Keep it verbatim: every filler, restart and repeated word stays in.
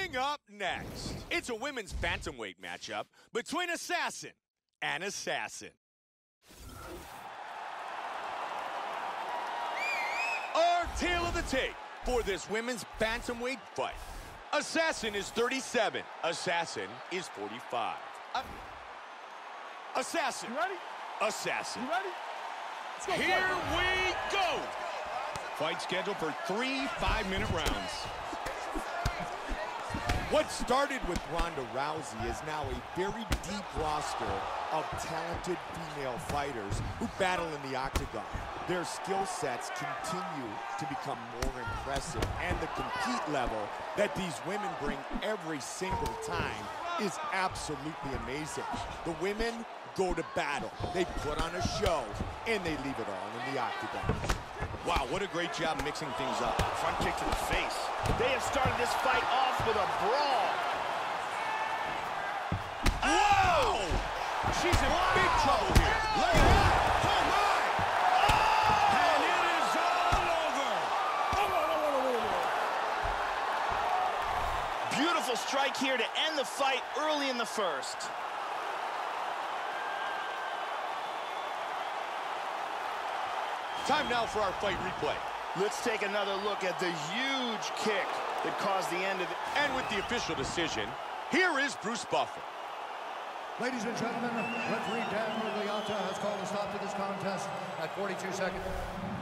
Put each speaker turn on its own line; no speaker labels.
Coming up next, it's a women's bantamweight matchup between assassin and assassin. Our tale of the tape for this women's bantamweight fight. Assassin is thirty-seven. Assassin is forty-five. Uh, assassin.
You ready?
Assassin.
You ready? Let's go.
Here we go.
Fight scheduled for three five-minute rounds.
What started with Ronda Rousey is now a very deep roster of talented female fighters who battle in the octagon. Their skill sets continue to become more impressive, and the compete level that these women bring every single time is absolutely amazing. The women go to battle, they put on a show, and they leave it all in the octagon.
Wow, what a great job mixing things up.
Front kick to the face. They have started this fight off with a brawl.
Whoa! She's in big trouble here. Look at that. Oh, my! And it is all over.
Beautiful strike here to end the fight early in the first.
Time now for our fight replay.
Let's take another look at the huge kick that caused the end of it.
And with the official decision, here is Bruce Buffer.
Ladies and gentlemen, referee Dan Miragliotta has called a stop to this contest at forty-two seconds.